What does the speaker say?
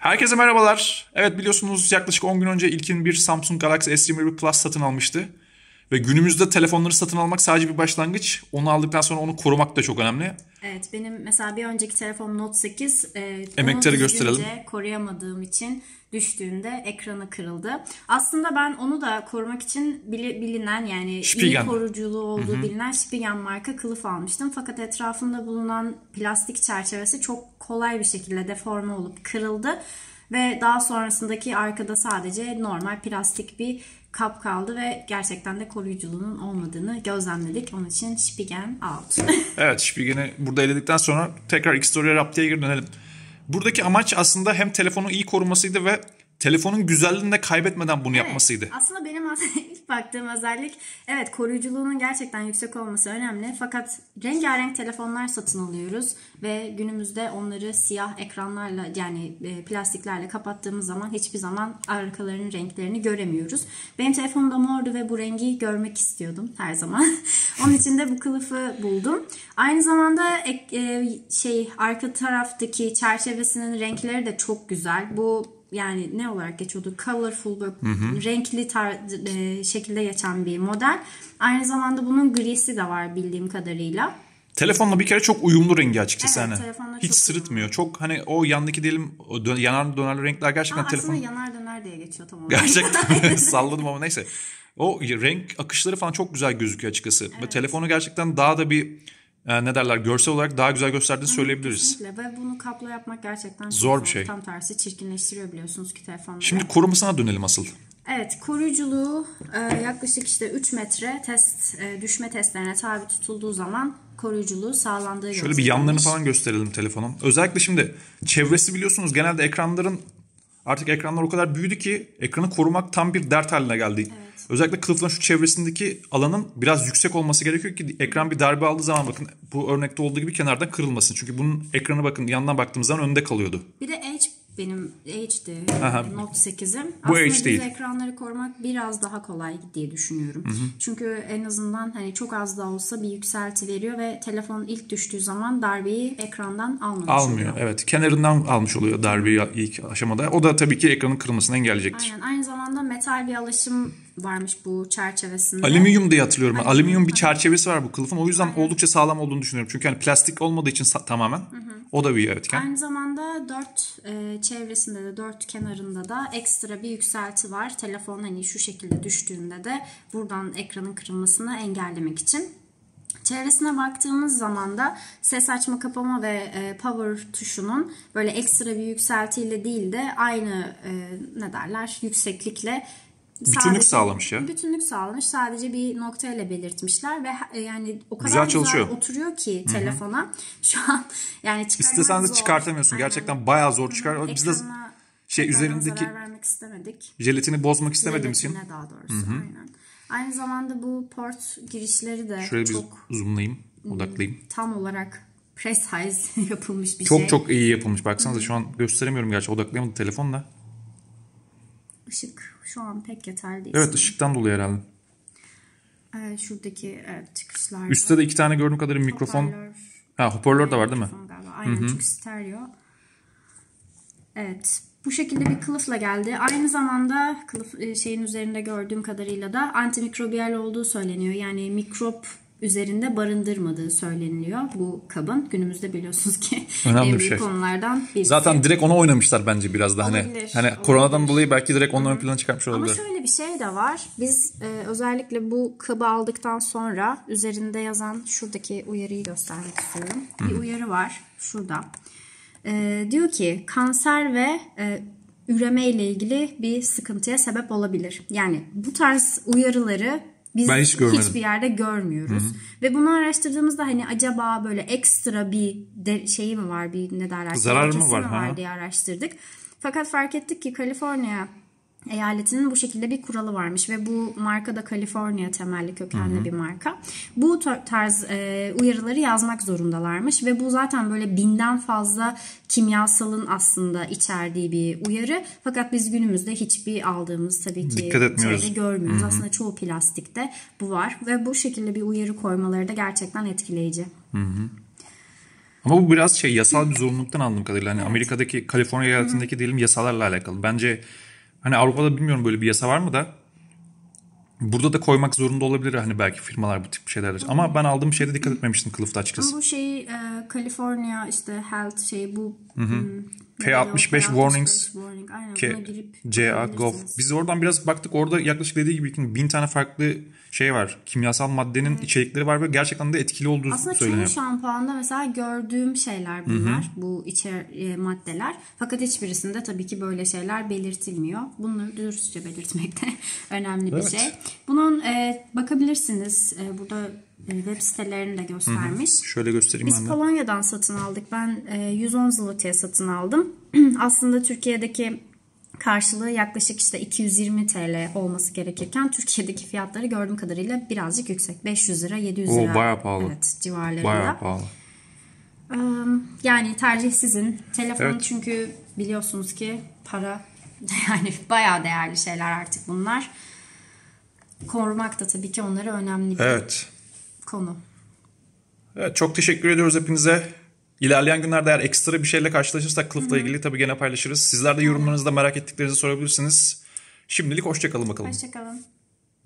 Herkese merhabalar. Evet biliyorsunuz yaklaşık 10 gün önce ilkin bir Samsung Galaxy S21 Plus satın almıştı. Ve günümüzde telefonları satın almak sadece bir başlangıç. Onu aldıktan sonra onu korumak da çok önemli. Evet, benim mesela bir önceki telefon Note 8 onu Emekleri gösterelim. düzgünce koruyamadığım için düştüğünde ekranı kırıldı. Aslında ben onu da korumak için bilinen yani Spigen. iyi koruyuculuğu olduğu bilinen Spigen marka kılıf almıştım. Fakat etrafında bulunan plastik çerçevesi çok kolay bir şekilde deforme olup kırıldı. Ve daha sonrasındaki arkada sadece normal plastik bir kap kaldı ve gerçekten de koruyuculuğunun olmadığını gözlemledik. Onun için Spigen out. Evet, Spigen'i burada eledikten sonra tekrar Xperia Rapti'ye geri dönelim. Buradaki amaç aslında hem telefonu iyi korumasıydı ve telefonun güzelliğini de kaybetmeden bunu yapmasıydı. Aslında benim ilk baktığım özellik evet koruyuculuğunun gerçekten yüksek olması önemli. Fakat rengarenk telefonlar satın alıyoruz ve günümüzde onları siyah ekranlarla yani plastiklerle kapattığımız zaman hiçbir zaman arkalarının renklerini göremiyoruz. Benim telefonum da mordu ve bu rengi görmek istiyordum her zaman. Onun için de bu kılıfı buldum. Aynı zamanda arka taraftaki çerçevesinin renkleri de çok güzel. Bu yani ne olarak geçiyordu? Colorful, böyle renkli şekilde geçen bir model. Aynı zamanda bunun grisi de var bildiğim kadarıyla. Telefonla bir kere çok uyumlu rengi açıkçası. Evet, hiç sırıtmıyor. Uyumlu. Çok hani o yandaki diyelim yanar dönerli renkler gerçekten telefon. Aslında yanar döner diye geçiyor tam olarak. Gerçekten salladım ama neyse. O renk akışları falan çok güzel gözüküyor açıkçası. Evet. Ve telefonu gerçekten daha da bir görsel olarak daha güzel gösterdiğini söyleyebiliriz. Kesinlikle ve bunu kapla yapmak gerçekten zor bir şey. Tam tersi çirkinleştiriyor biliyorsunuz ki telefonları. Şimdi korumasına dönelim asıl. Evet, koruyuculuğu yaklaşık 3 metre düşme testlerine tabi tutulduğu zaman koruyuculuğu sağlandığı Şöyle bir yanlarını falan gösterelim telefonun. Özellikle şimdi çevresi biliyorsunuz genelde ekranlar o kadar büyüdü ki ekranı korumak tam bir dert haline geldi. Evet. Özellikle kılıfların şu çevresindeki alanın biraz yüksek olması gerekiyor ki ekran bir darbe aldığı zaman bakın bu örnekte olduğu gibi kenardan kırılmasın. Çünkü bunun ekranı bakın yandan baktığımız zaman önde kalıyordu. Bir de benim H'di Note 8'im. Bu aslında H değil. Ekranları korumak biraz daha kolay diye düşünüyorum. Çünkü en azından hani çok az da olsa bir yükselti veriyor ve telefon ilk düştüğü zaman darbeyi ekrandan almıyor. Evet, kenarından almış oluyor darbeyi ilk aşamada. O da tabii ki ekranın kırılmasını engelleyecektir. Aynen. Aynı zamanda metal bir alaşım varmış bu çerçevesinde. Alüminyum diye hatırlıyorum. Alüminyum bir çerçevesi var bu kılıfın. O yüzden oldukça sağlam olduğunu düşünüyorum. Çünkü hani plastik olmadığı için tamamen. O da bir etken. Aynı zamanda çevresinde de 4 kenarında da ekstra bir yükselti var. Telefon hani şu şekilde düştüğünde de buradan ekranın kırılmasını engellemek için. Çevresine baktığımız zaman da ses açma kapama ve power tuşunun böyle ekstra bir yükseltiyle değil de aynı yükseklikle bütünlük sağlamış ya. Bütünlük sağlamış. Sadece bir noktayla belirtmişler ve yani o kadar güzel oturuyor ki telefona. Şu an yani İstesen de çıkartamıyorsun. Aynen. Gerçekten bayağı zor çıkar. Biz de üzerindeki zarar vermek istemedik. Jelatini bozmak istemediğimiz için. Daha doğrusu. Aynen. Aynı zamanda bu port girişleri de şöyle çok zoomlayayım, odaklayayım. Tam olarak precise yapılmış bir çok, şey. Çok iyi yapılmış. Baksanıza şu an gösteremiyorum gerçi odaklayamadım telefonla. Işık şu an pek yeterli değil. Evet, ışıktan dolayı herhalde. Şuradaki çıkışlarda. Üstte de 2 tane gördüğüm kadarıyla mikrofon. Hoparlör de var değil mi? Galiba. Aynen çünkü stereo. Evet. Bu şekilde bir kılıfla geldi. Aynı zamanda kılıf üzerinde gördüğüm kadarıyla da antimikrobiyal olduğu söyleniyor. Yani mikrop üzerinde barındırmadığı söyleniliyor bu kabın. Günümüzde biliyorsunuz ki en büyük konulardan birisi. Zaten direkt ona oynamışlar bence biraz da olabilir. Koronadan dolayı belki direkt onu ön plana çıkarmış olabilir. Ama şöyle bir şey de var. Biz özellikle bu kabı aldıktan sonra üzerinde yazan şuradaki uyarıyı göstermek istiyorum. Bir uyarı var şurada. Diyor ki kanser ve üreme ile ilgili bir sıkıntıya sebep olabilir. Yani bu tarz uyarıları biz hiçbir yerde görmüyoruz. Ve bunu araştırdığımızda hani acaba böyle ekstra bir şeyi mi var, zararı mı var diye araştırdık. Fakat fark ettik ki Kaliforniya eyaletinin bu şekilde bir kuralı varmış ve bu marka da Kaliforniya temelli kökenli bir marka. Bu tarz uyarıları yazmak zorundalarmış ve bu zaten böyle 1000'den fazla kimyasalın aslında içerdiği bir uyarı. Fakat biz günümüzde hiçbir aldığımız tabii ki görmüyoruz. Aslında çoğu plastikte bu var ve bu şekilde bir uyarı koymaları da gerçekten etkileyici. Ama bu biraz yasal bir zorunluluktan aldığım kadarıyla. Hani Amerika'daki Kaliforniya eyaletindeki diyelim yasalarla alakalı. Bence hani Avrupa'da bilmiyorum böyle bir yasa var mı da burada da koymak zorunda olabilir hani belki firmalar bu tip şeyler. Ama ben aldığım şeyde dikkat etmemiştim kılıfta açıkçası. Ama bu California işte health bu K65 warnings warning. Aynen, CA Gov. Biz oradan biraz baktık, orada yaklaşık dediği gibi 1000 tane farklı şey var. Kimyasal maddenin içerikleri var ve gerçekten de etkili olduğu söyleniyor. Aslında çoğu şampuanda mesela gördüğüm şeyler bunlar. Bu maddeler. Fakat hiçbirisinde tabii ki böyle şeyler belirtilmiyor. Bunları dürüstçe belirtmek de önemli bir şey. Bunun bakabilirsiniz. Burada web sitelerini de göstermiş. Şöyle göstereyim Biz ben de. Polonya'dan satın aldık. Ben 110 zloty'ye satın aldım. Aslında Türkiye'deki karşılığı yaklaşık işte 220 TL olması gerekirken Türkiye'deki fiyatları gördüğüm kadarıyla birazcık yüksek. 500 lira, 700 lira. Bayağı pahalı. Evet, civarlarında. Bayağı pahalı. Yani tercih sizin. Telefon çünkü biliyorsunuz ki para, yani bayağı değerli şeyler artık bunlar. Korumak da tabii ki onlara önemli bir konu. Evet, çok teşekkür ediyoruz hepinize. İlerleyen günlerde eğer ekstra bir şeyle karşılaşırsak kılıfla ilgili tabii gene paylaşırız. Sizler de yorumlarınızda merak ettiklerinizi sorabilirsiniz. Şimdilik hoşça kalın bakalım. Hoşça kalın.